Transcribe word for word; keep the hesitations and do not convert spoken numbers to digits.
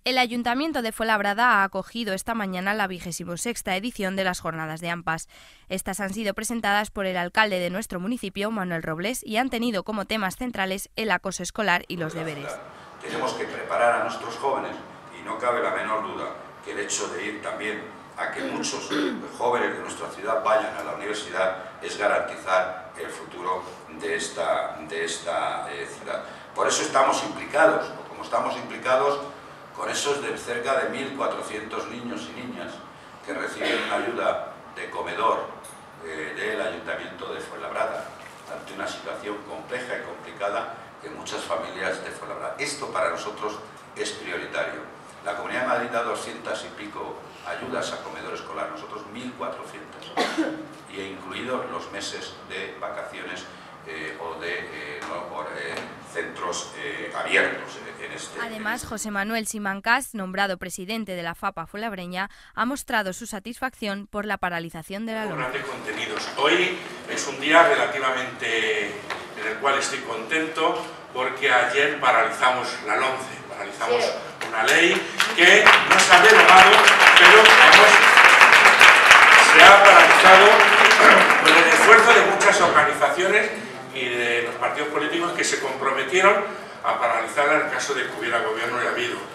El Ayuntamiento de Fuenlabrada ha acogido esta mañana la vigésimo sexta edición de las Jornadas de AMPAs. Estas han sido presentadas por el alcalde de nuestro municipio, Manuel Robles, y han tenido como temas centrales el acoso escolar y los deberes. Tenemos que preparar a nuestros jóvenes y no cabe la menor duda que el hecho de ir también a que muchos jóvenes de nuestra ciudad vayan a la universidad es garantizar el futuro de esta, de esta eh, ciudad. Por eso estamos implicados, o como estamos implicados con esos de cerca de mil cuatrocientos niños y niñas que reciben ayuda de comedor eh, del Ayuntamiento de Fuenlabrada, ante una situación compleja y complicada que muchas familias de Fuenlabrada. Esto para nosotros es prioritario. La Comunidad de Madrid da doscientas y pico ayudas a comedor escolar, nosotros mil cuatrocientas, y incluidos los meses de vacaciones eh, o de eh, no, por, eh, centros eh, abiertos en este. Además, en este. José Manuel Simancas, nombrado presidente de la FAPA fuenlabreña, ha mostrado su satisfacción por la paralización de la LOMCE. Grandes contenidos. Hoy es un día relativamente en el cual estoy contento porque ayer paralizamos la LOMCE, paralizamos sí. una ley que no se ha derogado, pero hemos, se ha paralizado con el esfuerzo de muchas organizaciones y de los partidos políticos que se comprometieron a paralizarla en el caso de que hubiera gobierno y ha habido.